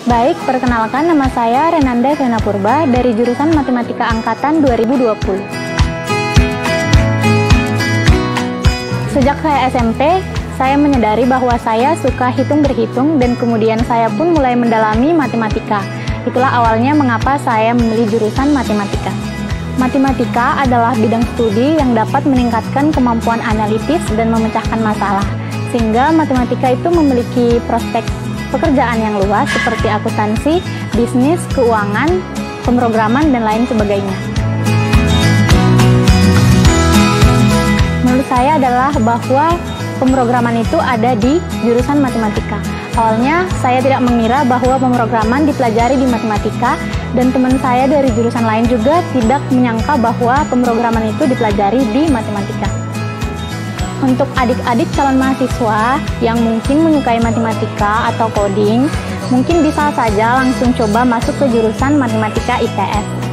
Baik, perkenalkan nama saya Renanda Vena Purba dari jurusan Matematika Angkatan 2020. Sejak saya SMP, saya menyadari bahwa saya suka hitung-berhitung dan kemudian saya pun mulai mendalami matematika. Itulah awalnya mengapa saya memilih jurusan matematika. Matematika adalah bidang studi yang dapat meningkatkan kemampuan analitis dan memecahkan masalah, sehingga matematika itu memiliki prospek pekerjaan yang luas seperti akuntansi, bisnis, keuangan, pemrograman, dan lain sebagainya. Menurut saya adalah bahwa pemrograman itu ada di jurusan matematika. Awalnya saya tidak mengira bahwa pemrograman dipelajari di matematika, dan teman saya dari jurusan lain juga tidak menyangka bahwa pemrograman itu dipelajari di matematika. Untuk adik-adik calon mahasiswa yang mungkin menyukai matematika atau coding, mungkin bisa saja langsung coba masuk ke jurusan matematika ITS.